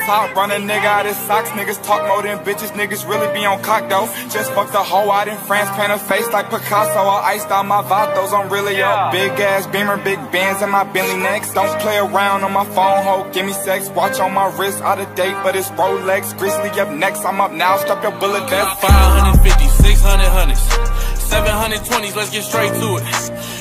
top, run a nigga out his socks. Niggas talk more than bitches, niggas really be on cock though. Just fucked a hoe out in France, paint her face like Picasso. I iced out my vatos, I'm really up. Big ass Beamer, big bands in my Bentley next. Don't play around on my phone, ho, give me sex. Watch on my wrist, out of date, but it's Rolex. Grizzly up next, I'm up now, strap your bullet vest. 550, 600 hundreds, 720s, let's get straight to it.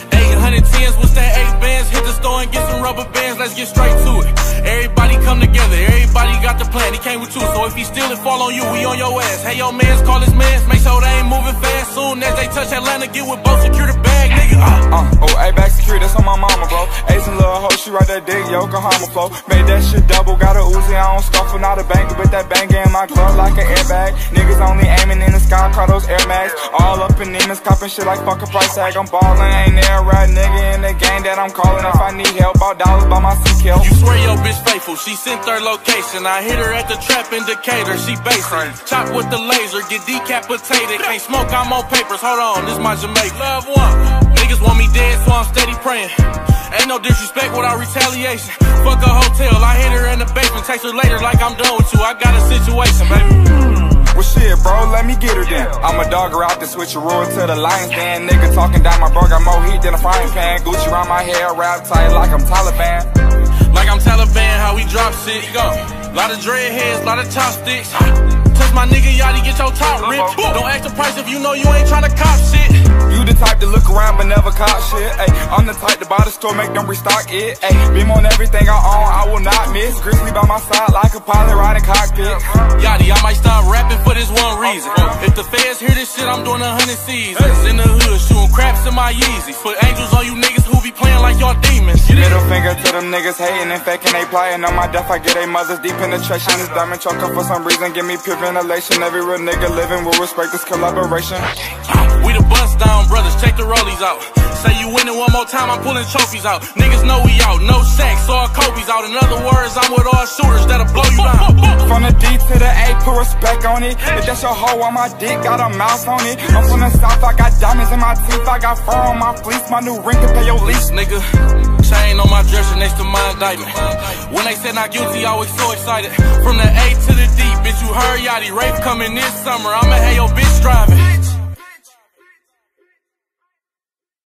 810s, what's that 8 bands? Hit the store and get some rubber bands, let's get straight to it. Everybody come together, everybody got the plan, he came with you. So if he steal it, fall on you, we on your ass. Hey, yo, mans, call his mans, make sure they ain't moving fast. Soon as they touch Atlanta, get with both, secure the bag, nigga. Oh, A-back security, that's on my mama, bro. Ace and little hoe, she right there, dig Yokohama flow. Made that shit double, got a Uzi, I don't scuffle, not a banger, but that banger in my glove like an airbag. Niggas only aiming in the sky, call those Air Max. All up in demons, copping shit like fuck a price tag. I'm ballin', ain't there a right nigga in the game that I'm calling. If I need help, about dollars by my C-kill. You swear your bitch faithful, she sent her location. I hit her at the trap indicator, she basic. Chop with the laser, get decapitated. Can't smoke, I'm on papers, hold on, this my Jamaica. Love one, niggas want me dead, so I'm steady praying. Ain't no disrespect without retaliation. Fuck a hotel, I hit her in the basement. Text her later like I'm done with you, I got a situation, baby. Well shit, bro, let me get her then. I'm a dogger out to switch a rule to the Lions Den. Nigga talking down my bro, got more heat than a frying pan. Gucci around my hair, wrapped tight like I'm Taliban. Like I'm Taliban, how we drop shit, go. Lot of dread heads, lot of chopsticks. Touch my nigga Yachty, get your top ripped. Don't ask the price if you know you ain't tryna cop shit. You the type to look around but never cop shit. Ay, I'm the type to buy the store, make them restock it. Ay, beam on everything I own, I will not miss. Grizzly by my side like a pilot riding cockpit. Yachty, I might stop rapping for this one reason. If the feds hear this shit, I'm doing 100 seasons. In the hood, shooting craps in my Yeezys. Put angels on you niggas who be playing like y'all demons. Middle finger to them niggas hating and faking, they plotting on my death. I get they mothers deep penetration. This diamond choker for some reason, give me pure ventilation. Every real nigga living will respect this collaboration. We the bust down brothers, check the rollies out. Say you winning one more time, I'm pulling trophies out. Niggas know we out, no sacks, all Kobe's out. In other words, I'm with all shooters that'll blow you down. From the D to the A, put respect on it. If that's your hoe on my dick, got a mouth on it. I'm from the south, I got diamonds in my teeth, I got fur on my fleece. My new ring can pay your lease, nigga. Chain on my dresser next to my indictment. When they said not guilty, I was so excited. From the A to the D, bitch, you heard Yachty. Rape coming this summer, I'ma have your bitch driving.